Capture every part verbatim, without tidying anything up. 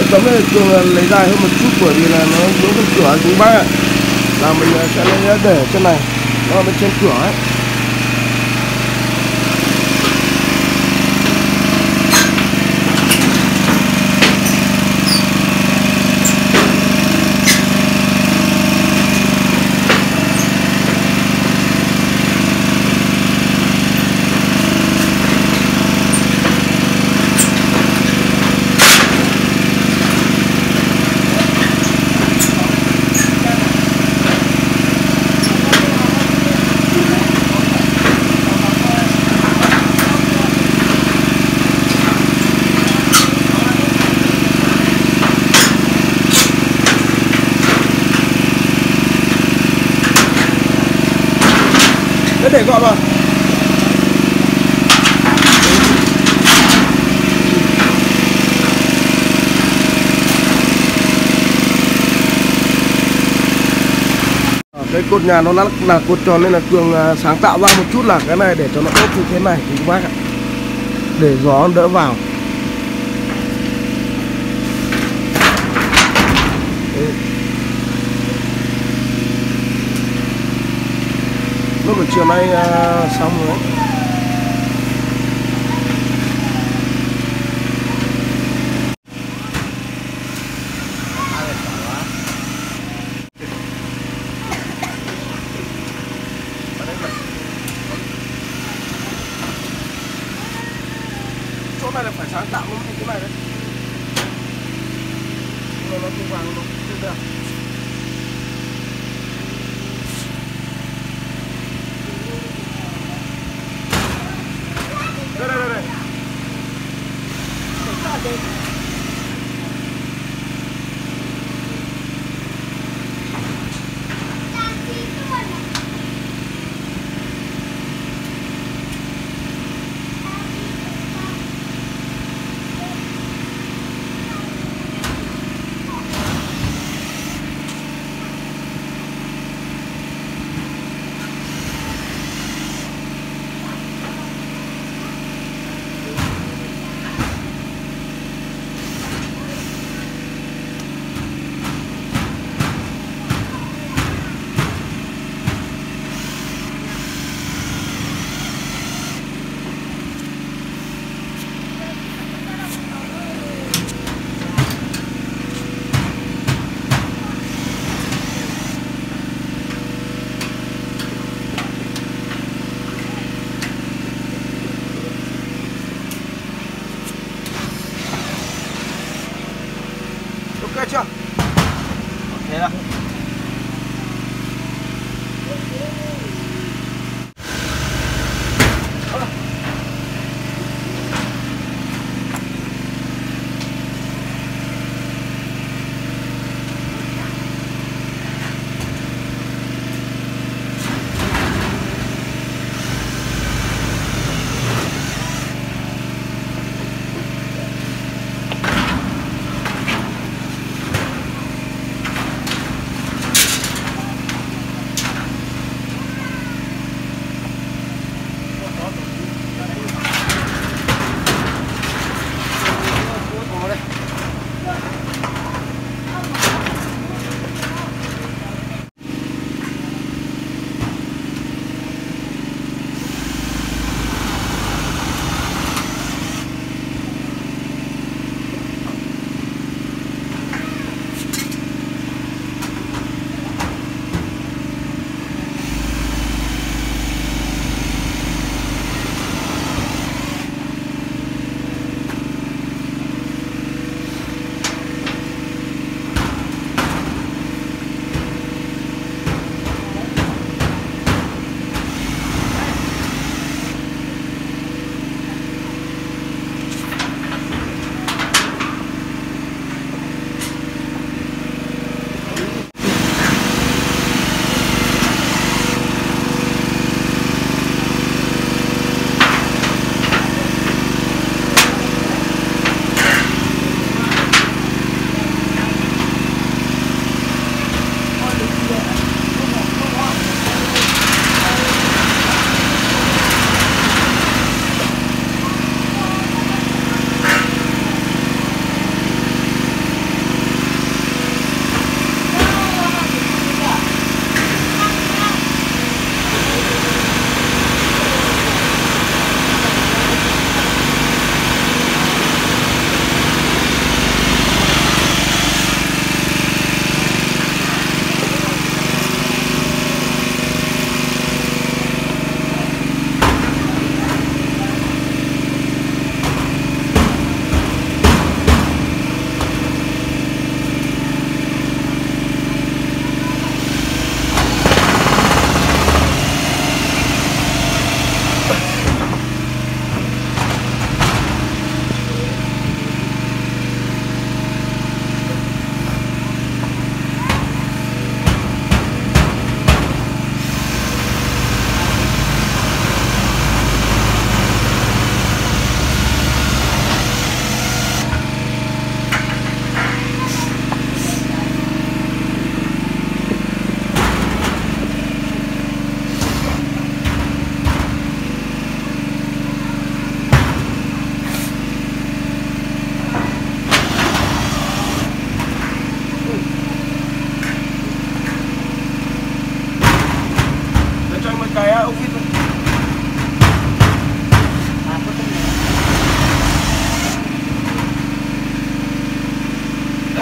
tấm này thường lấy dài hơn một chút bởi vì là nó vướng con cửa chúng bác ạ. Là mình sẽ lấy để trên này, nó bên trên cửa ấy. Để gọn vào. Cái cột nhà nó là, là cột tròn nên là Cường sáng tạo ra một chút là cái này để cho nó ốp như thế này thì các bác ạ, để gió đỡ vào. Đấy. Lúc buổi chiều nay uh, xong rồi đấy. Chỗ này là phải sáng tạo luôn cái này đấy. Nó nó không vàng nó không được. Đây đây đây đây. Ok chưa? Thế nào?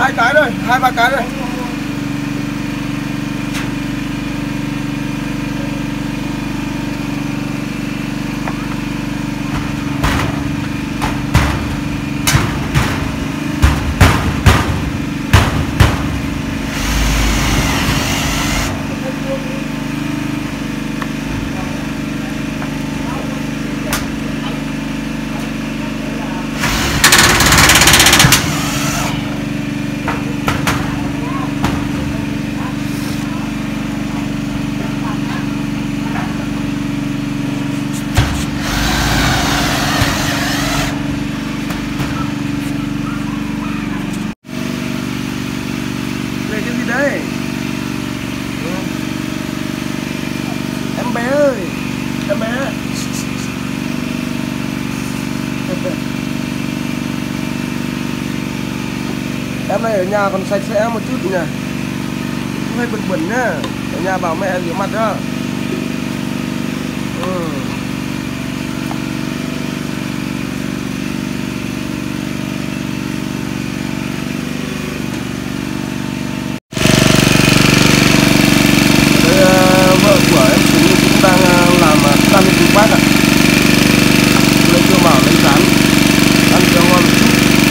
hai cái rồi, hai ba cái rồi. Đấy. Em bé ơi, em bé. Em này ở nhà còn sạch sẽ một chút nhỉ, không hơi bẩn bẩn nhá. Ở nhà bảo mẹ rửa mặt đó. Ừ. Bác ạ, lấy cho bảo lấy rán ăn cho ngon một chút.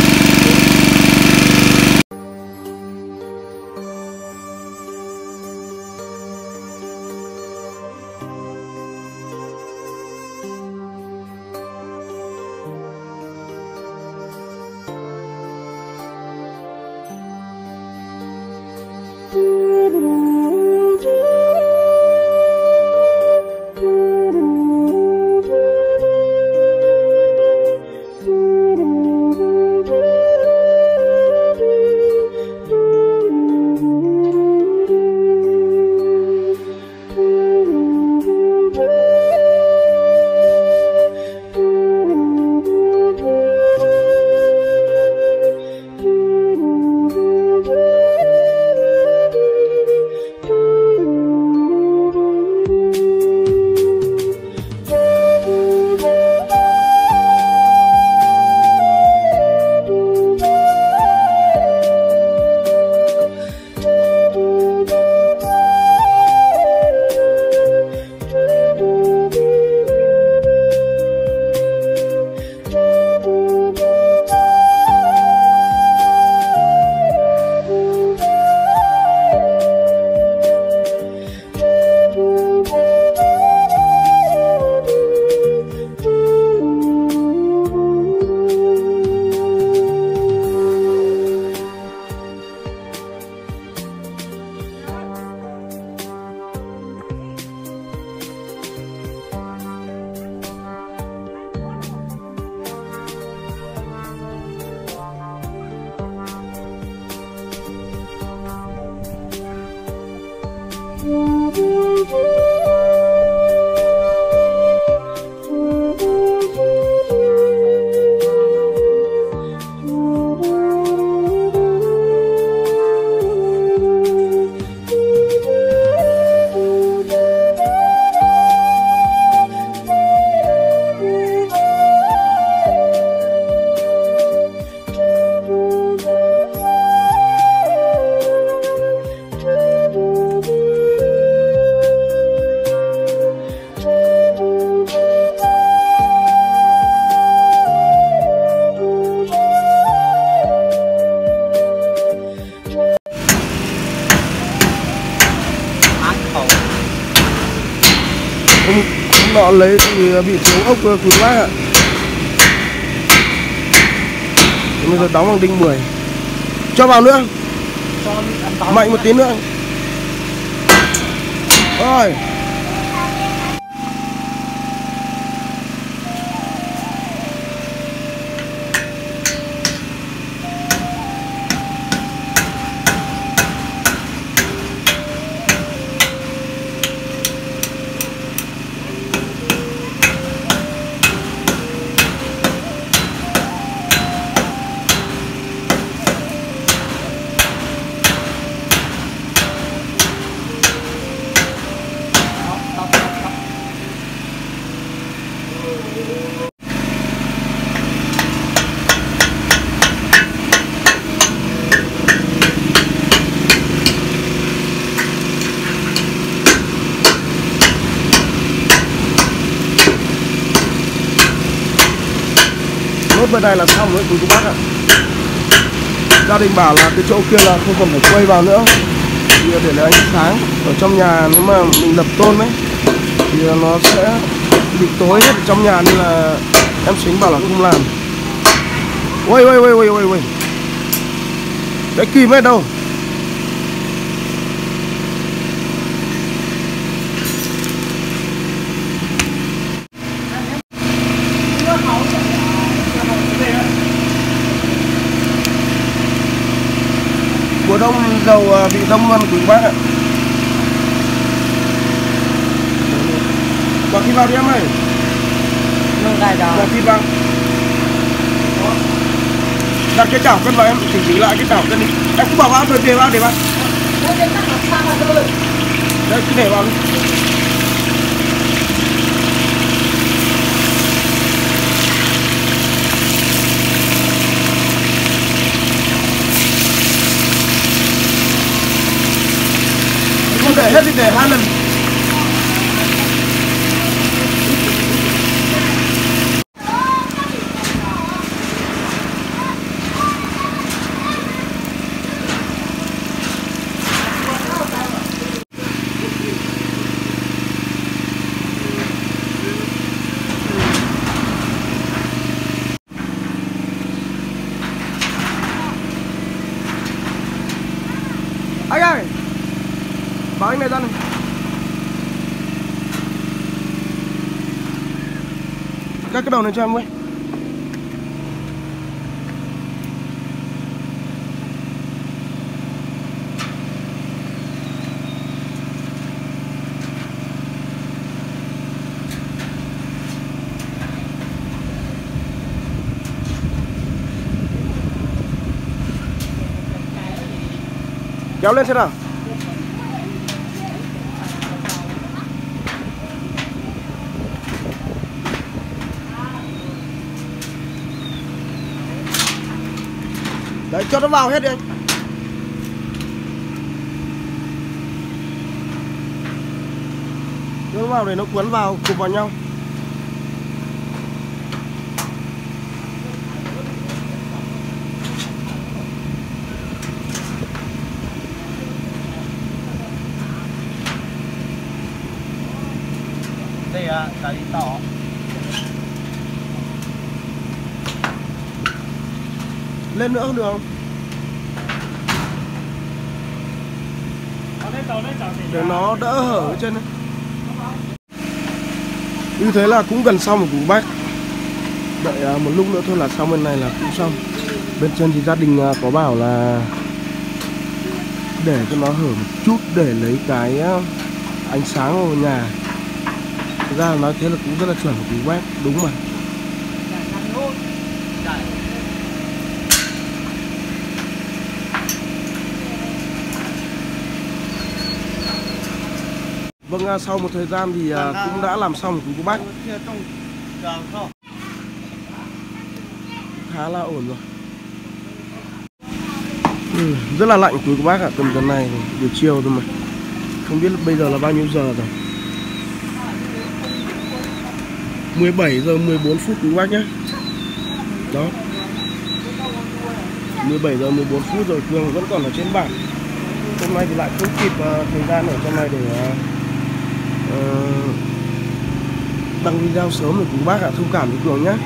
Nọ lấy thì bị thiếu ốc quý bác ạ. Bây giờ đóng bằng đinh mười. Cho vào nữa. Mạnh một tí nữa. Rồi. bên này là xong rồi quý cô bác ạ. Gia đình bảo là cái chỗ kia là không cần phải quay vào nữa, thì để lấy ánh sáng ở trong nhà. Nếu mà mình lập tôn ấy thì nó sẽ bị tối hết ở trong nhà, nên là em Sính bảo là không làm. Ôi ôi ôi ôi ôi ôi, cái kìm ấy đâu? Mùa đông dầu bị đông luôn quý bác ạ. Bỏ thịt vào đi em ơi. Bỏ thịt vào. Đặt cái chảo cân vào em, chỉnh chỉnh lại cái chảo cân đi. Em cũng bỏ vào rồi, để vào để vào. Đây cứ để vào đi. Không để hết thì để hai lần. Anh ơi, bảo anh này ra này. Cắt cái đầu này cho em với. Kéo lên xem nào. Đấy, cho nó vào hết đi anh. Cho nó vào để nó cuốn vào, cụp vào nhau. Đây à, tại đi tỏ. Lên nữa không được không? Để nó đỡ hở ở trên này. Như thế là cũng gần xong rồi quý bác. Đợi một lúc nữa thôi là xong, bên này là cũng xong. Bên trên thì gia đình có bảo là để cho nó hở một chút để lấy cái ánh sáng vào nhà. Thực ra là nói thế là cũng rất là chuẩn của quý bác, đúng mà. Vâng, sau một thời gian thì cũng đã làm xong của quý bác. Khá là ổn rồi. Ừ, rất là lạnh quý bác ạ, tầm giờ này buổi chiều thôi mà. Không biết bây giờ là bao nhiêu giờ rồi. mười bảy giờ mười bốn phút quý bác nhé. Đó, mười bảy giờ mười bốn phút rồi, Cường vẫn còn ở trên bảng. Hôm nay thì lại không kịp uh, thời gian ở trong này để uh, đăng video sớm rồi quý bác ạ, thông cảm với Cường nhé.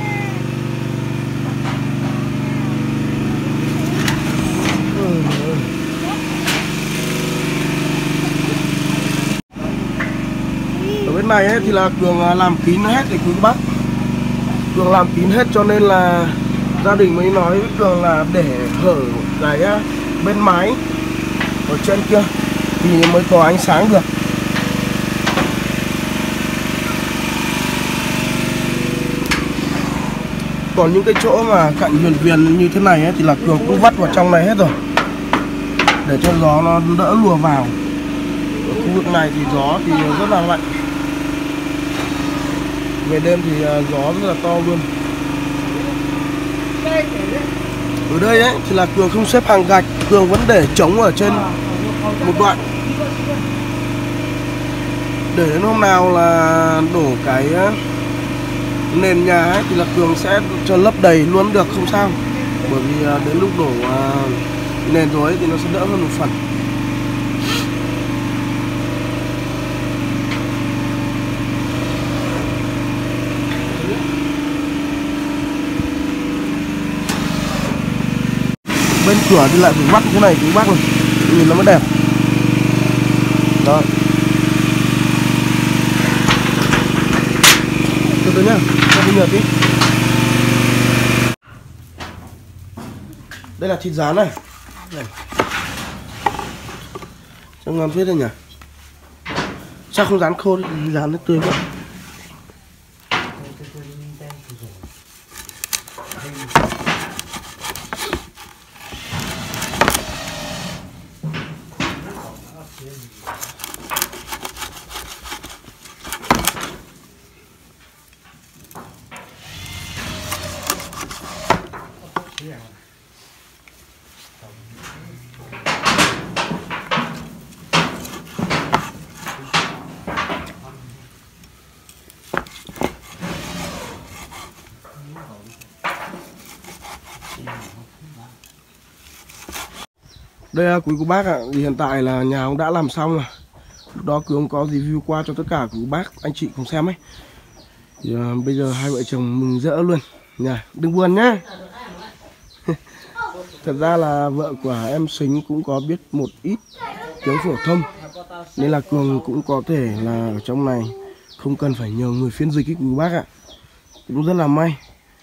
Ở bên này ấy, thì là Cường làm kín hết thì quý bác. Cường làm kín hết cho nên là gia đình mới nói với Cường là để hở cái bên mái ở trên kia thì mới có ánh sáng được. Còn những cái chỗ mà cạnh viền viền như thế này ấy, thì là Cường cũng vắt vào trong này hết rồi, để cho gió nó đỡ lùa vào. Ở khu vực này thì gió thì rất là lạnh. Về đêm thì gió rất là to luôn. Ở đây ấy thì là Cường không xếp hàng gạch, Cường vẫn để trống ở trên một đoạn, để đến hôm nào là đổ cái nền nhà ấy thì là Cường sẽ cho lấp đầy luôn được, không sao. Bởi vì đến lúc đổ nền rồi ấy, thì nó sẽ đỡ hơn một phần. Bên cửa thì lại phải vắt cái này, cái bác này nhìn nó mới đẹp. Đó. Từ từ nhá, cho tôi nhờ tí. Đây là thịt rán này. Này. Trông ngon phết đây nhỉ. Sao không rán khô đi, rán nó tươi quá. Đây là quý cô bác ạ, thì hiện tại là nhà ông đã làm xong rồi. Lúc đó Cường có review qua cho tất cả quý cô bác, anh chị cùng xem ấy. Thì uh, bây giờ hai vợ chồng mừng rỡ luôn nhà, đừng buồn nhá. Thật ra là vợ của em Sính cũng có biết một ít tiếng phổ thông, nên là Cường cũng có thể là ở trong này không cần phải nhờ người phiên dịch ý quý bác ạ. Cũng rất là may.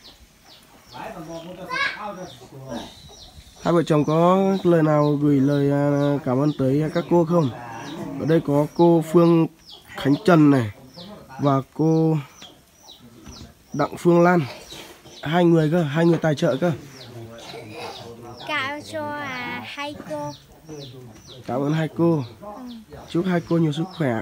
Hai vợ chồng có lời nào gửi lời cảm ơn tới các cô không? Ở đây có cô Phương Khánh Trần này và cô Đặng Phương Lan, hai người cơ, hai người tài trợ cơ. Cảm cho à, hai cô. Cảm ơn hai cô. Chúc hai cô nhiều sức khỏe.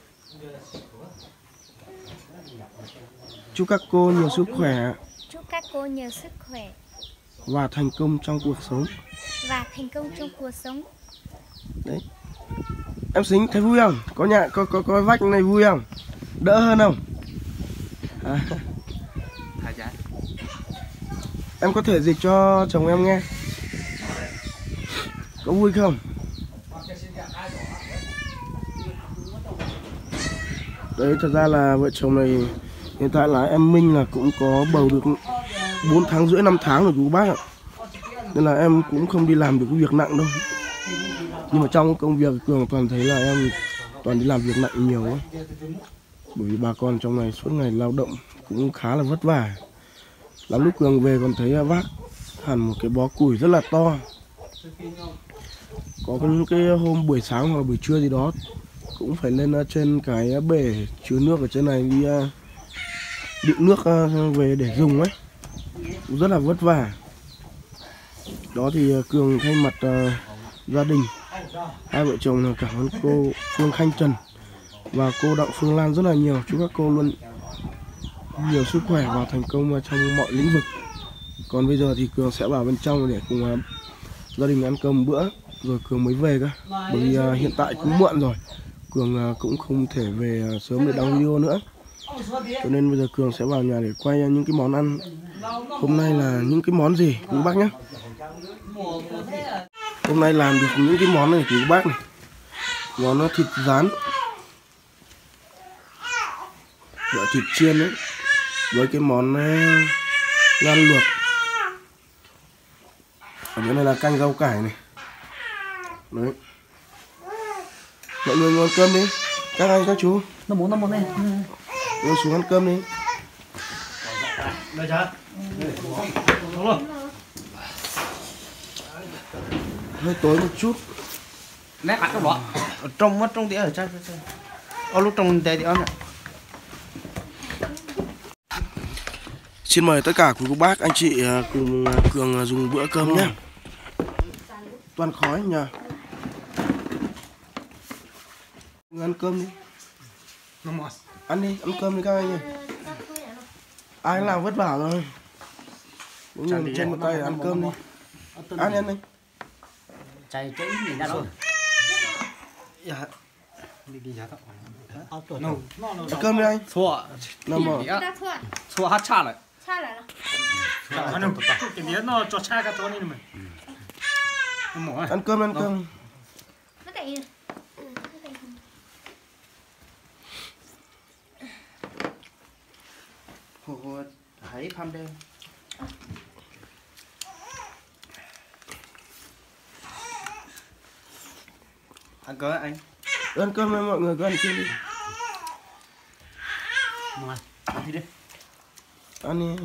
Chúc các cô nhiều sức khỏe. Chúc các cô nhiều sức khỏe và thành công trong cuộc sống. Và thành công trong cuộc sống. Đấy. Em Sính thấy vui không? Có nhà có có có vách này vui không? Đỡ hơn không? À. Em có thể dịch cho chồng em nghe. Có vui không? Đấy, thật ra là vợ chồng này hiện tại là em Minh là cũng có bầu được bốn tháng rưỡi năm tháng rồi chú bác ạ. Nên là em cũng không đi làm được cái việc nặng đâu. Nhưng mà trong công việc Cường toàn thấy là em toàn đi làm việc nặng nhiều ấy. Bởi vì bà con trong này suốt ngày lao động cũng khá là vất vả. Lắm lúc Cường về còn thấy vác hẳn một cái bó củi rất là to. Có những cái hôm buổi sáng hoặc là buổi trưa gì đó cũng phải lên trên cái bể chứa nước ở trên này đi đựng nước về để dùng ấy, cũng rất là vất vả. Đó thì Cường thay mặt uh, gia đình hai vợ chồng là cảm ơn cô Phương Khánh Trần và cô Đặng Phương Lan rất là nhiều. Chúc các cô luôn nhiều sức khỏe và thành công trong mọi lĩnh vực. Còn bây giờ thì Cường sẽ vào bên trong để cùng uh, gia đình ăn cơm bữa rồi Cường mới về cơ. Bởi vì uh, hiện tại cũng muộn rồi, Cường uh, cũng không thể về uh, sớm để đăng video nữa. Cho nên bây giờ Cường sẽ vào nhà để quay những cái món ăn. Hôm nay là những cái món gì quý bác nhé. Hôm nay làm được những cái món này quý bác này. Món thịt rán, gọi thịt chiên đấy, với cái món ngan luộc. Ở bên này là canh rau cải này. Đấy. Mọi người ngồi cơm đi. Các anh các chú. Nó muốn nó muốn này. Ngồi xuống ăn cơm đi. Đây chưa? Đúng rồi. Hơi tối một chút. Nét ăn cái đó. Ở trong mất trong đĩa ở trong. Ở lúc trong đây thì ăn ạ. Xin mời tất cả quý cô bác, anh chị cùng Cường dùng bữa cơm nhé. Toàn khói nhờ. Ăn cơm đi. Ăn đi, ăn cơm đi các anh ơi. Ai làm vất vả rồi. Cũng như trên một tay ăn cơm đi. Ăn đi, ăn đi. Chạy chạy ít mình đã đâu. Dạ. Đi đi giá tao. Ăn cơm đi anh. Thua. Nằm ở. đã thua Thua hát cha lại. cha lại là Ăn cơm ăn cơm. nó tại Hồ hồ hãy pham đeo. Ăn cơm anh. Ăn cơm với mọi người cứ ăn cơm đi. Mời. Ăn đi đi. Ăn đi.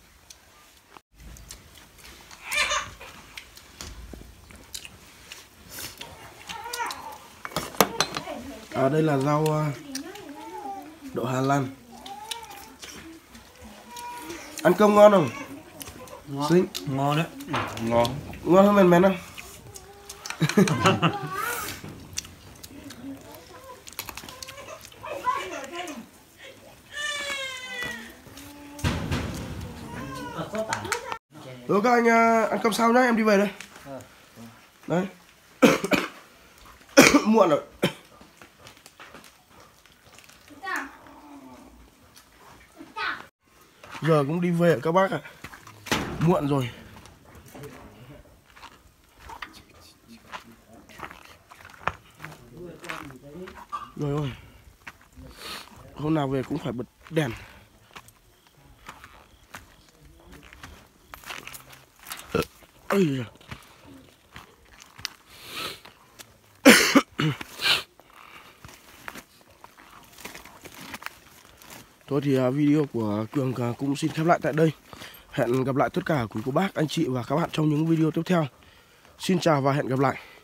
À, đây là rau uh, đậu Hà Lan. Ăn cơm ngon không? Ngon. Xinh. Ngon đấy. Ngon. Ngon hơn mèn mèn không? Rồi các anh uh, ăn cơm sau nhá, em đi về đây. Đấy. Muộn rồi. Giờ cũng đi về các bác ạ. Muộn rồi. Rồi ôi. Hôm nào về cũng phải bật đèn. Ây da. Thôi thì video của Cường cũng xin khép lại tại đây. Hẹn gặp lại tất cả quý cô bác, anh chị và các bạn trong những video tiếp theo. Xin chào và hẹn gặp lại.